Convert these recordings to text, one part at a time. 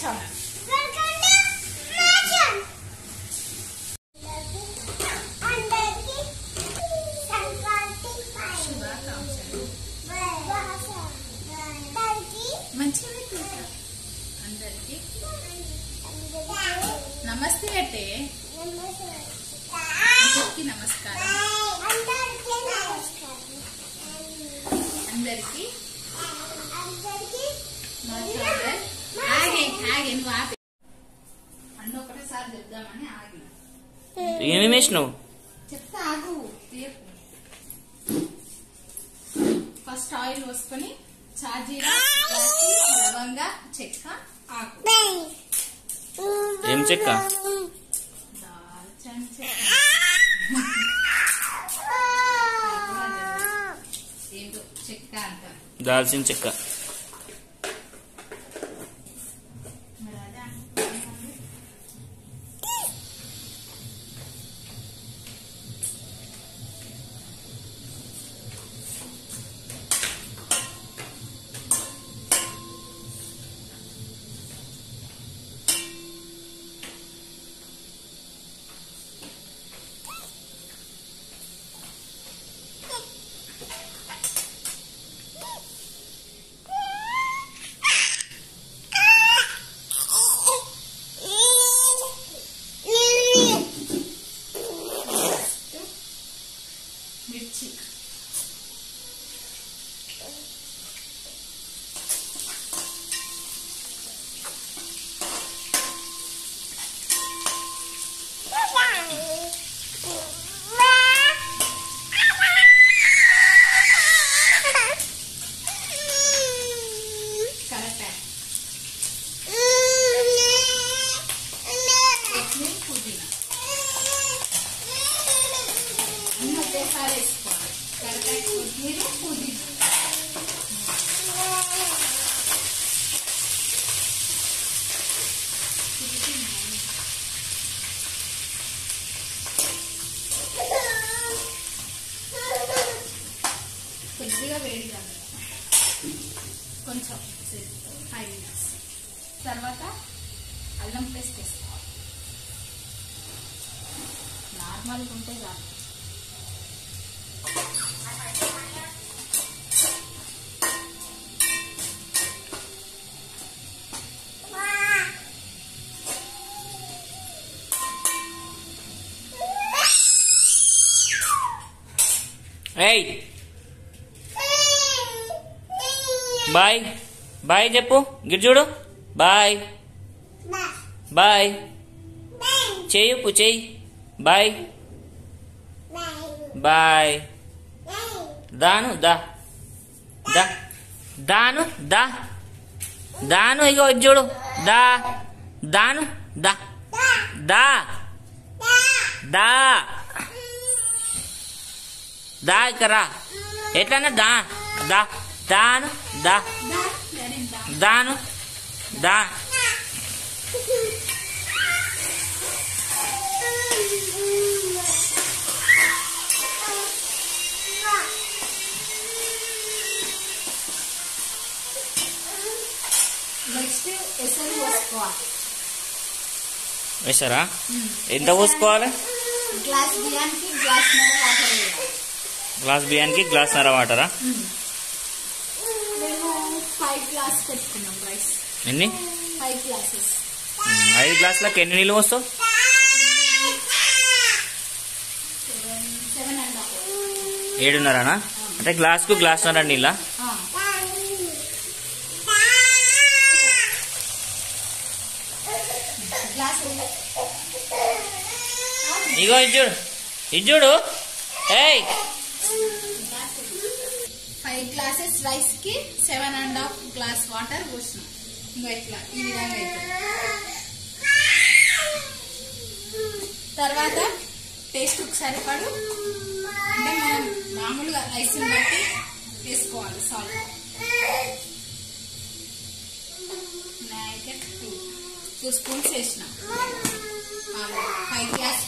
కొంచెం అందరికి నమస్తే అంటే అందరికి నమస్కారం. అందరికి ఆగి నువ్వు ఆపి అన్న ఒకటేసారి చెప్దామని ఆగి చెప్తా ఆగు. ఫస్ట్ ఆయిల్ పోసుకొని చాజీరా లవంగ చెక్క ఆకు ఏం చెక్క దాల్చిన చెక్క ఏదో చెక్క అంటారు దాల్చిన చెక్క మిర్చి కరెక్ట్ పుదీనా అన్నీ ఒకేసారి వేసుకోవాలి. కరెక్ట్ కొత్తిమీర పుదీనా కొద్దిగా వేడి కాదు కొంచెం 5 మినిట్స్. తర్వాత అల్లం పేస్ట్ వేసుకోవాలి. నార్మల్గా ఉంటే కాదు. ఏయ్ బాయ్ బాయ్ చెప్పు గిట్ చూడు బాయ్ బాయ్ చేయు చెయ్యి బాయ్ బాయ్ దాను దా దా దాను దా దాను ఇగో ఇది చూడు దా దాను దా దా దా దా ఇక్కడ ఎట్లన్నా దా దా దాను దా దాను దా నెక్స్ట్ ఎసరు పోసుకోవాలి. వేసారా ఎంత పోసుకోవాలి? గ్లాస్ బియ్యానికి గ్లాస్న్నర వాటర్ వేయాలి. గ్లాస్ బియ్యానికి గ్లాస్న్నర వాటరా? మేము 5 గ్లాస్ పెట్టుకున్నాం రైస్. ఎన్ని? 5 గ్లాసెస్. 5 గ్లాసులకు ఎన్ని నీళ్ళు పోస్తావు? 7.5. అంటే గ్లాస్కు గ్లాస్న్నర నీళ్ళ? ఇగో ఇది చూడు ఏయ్ 5 గ్లాసెస్ రైస్ కి 7.5 గ్లాస్ వాటర్ పోసినాం. ఇంకా ఇట్లా ఈ విధంగా అయితే తర్వాత టేస్ట్ సరిపడు అంటే మనం మామూలుగా రైస్ బట్టి వేసుకోవాలి సాల్ట్. నేనైతే 2 స్పూన్స్ వేసిన 5 గ్లాస్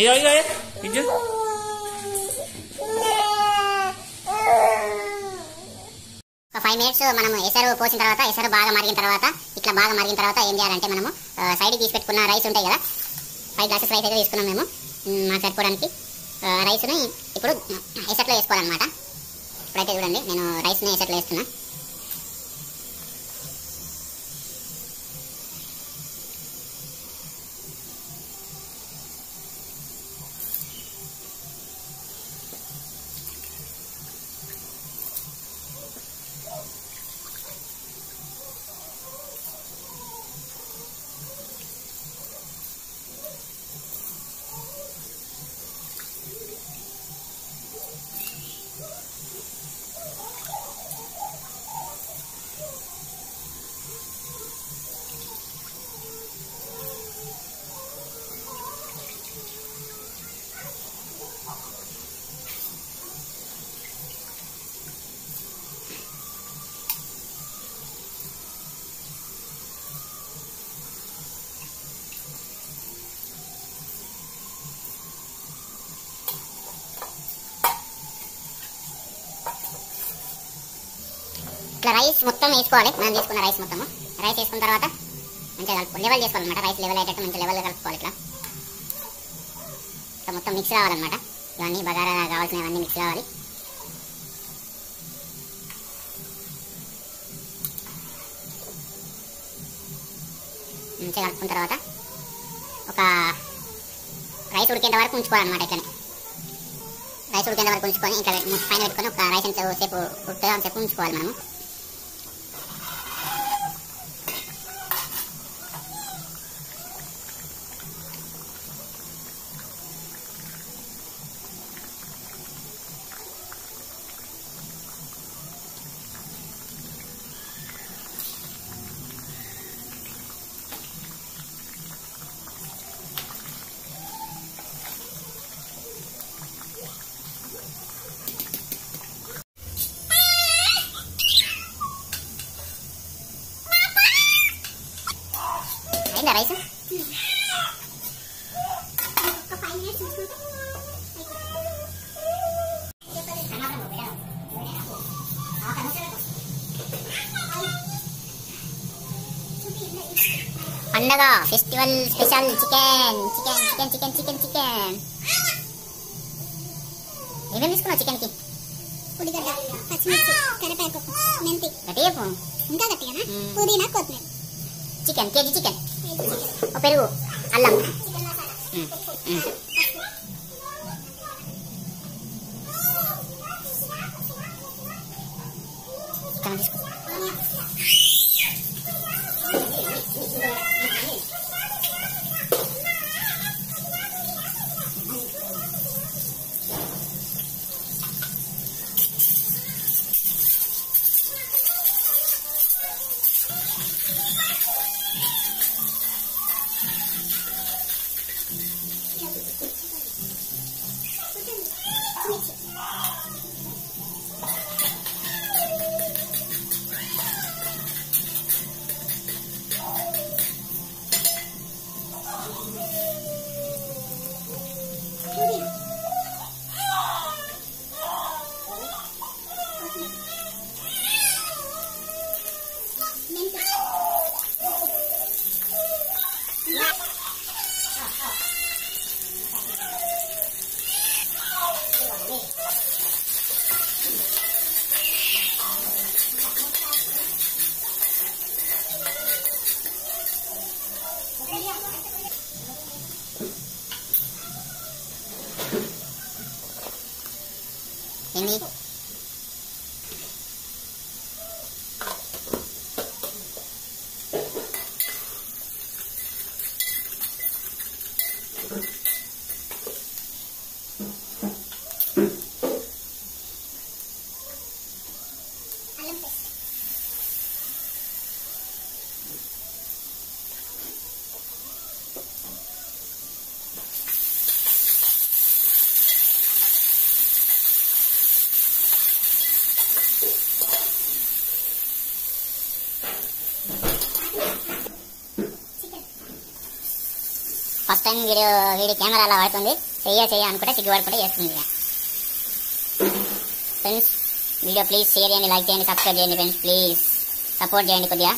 అయ్యో అయ్యో ఇజ్జు ఒక 5 minutes మనం ఎసరు పోసిన తర్వాత ఎసరు బాగా మరిగిన తర్వాత ఇట్లా బాగా మరిగిన తర్వాత ఏం చేయాలంటే మనము సైడ్ తీసి పెట్టుకున్న రైస్ ఉంటాయి కదా 5 glasses రైస్ అయితే తీసుకున్నాం మేము మాకు సరిపోవడానికి రైస్ని ఇప్పుడు ఎసట్లో వేసుకోవాలన్నమాట. ఇప్పుడైతే చూడండి నేను రైస్ని ఎసట్లో వేస్తున్నా. ఇట్లా రైస్ మొత్తం వేసుకోవాలి. మనం తీసుకున్న రైస్ మొత్తము రైస్ వేసుకున్న తర్వాత మంచిగా కలుపుకోవాలి. లెవెల్ చేసుకోవాలన్నమాట. రైస్ లెవెల్ అయ్యేటట్టు మంచి లెవెల్గా కలుపుకోవాలి. ఇట్లా మొత్తం మిక్స్ రావాలన్నమాట. ఇవన్నీ బగారా కావాల్సినవన్నీ మిక్స్ రావాలి. మంచిగా కలుపుకున్న తర్వాత ఒక రైస్ ఉడికేంత వరకు ఉంచుకోవాలన్నమాట. ఇట్లనే రైస్ ఉడికేంత వరకు ఉంచుకొని ఇంకా పైన పెట్టుకొని ఒక రైస్ ఎంతసేపు ఉడుతుందో అంతసేపు ఉంచుకోవాలి మనము. రైస్ పండగ festival special chicken chicken chicken chicken chicken chicken ఏమేమి తీసుకున్నావు చికెన్కి? ఉల్లిగడ్డ, పచ్చిమిర్చి, కరివేపాకు, మెంతి, గట్టిగా ఇంకా గట్టిగా పుదీనా, కొత్తిమీర, చికెన్ కేజీ చికెన్, పెరుగు, అల్లం, ini first time video camera అలా పడుతుంది. చెయ్య అనుకుంటే సిగ్గుపడుకుంటే చేస్తుంది ఇక. ఫ్రెండ్స్ వీడియో ప్లీజ్ షేర్ చేయండి, లైక్ చేయండి, సబ్స్క్రైబ్ చేయండి ఫ్రెండ్స్. ప్లీజ్ సపోర్ట్ చేయండి కొద్దిగా.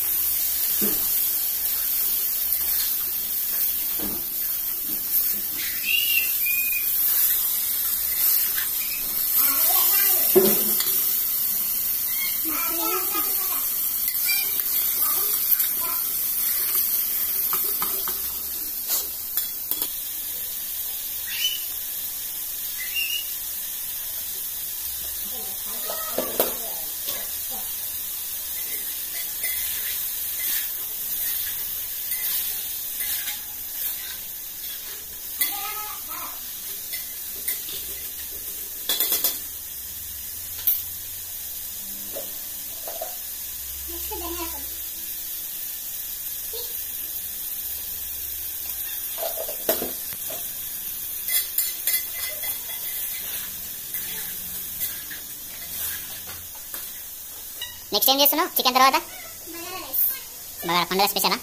నెక్స్ట్ ఏం చేస్తున్నావు చికెన్ తర్వాత? బాగా పండుగ స్పెషలా?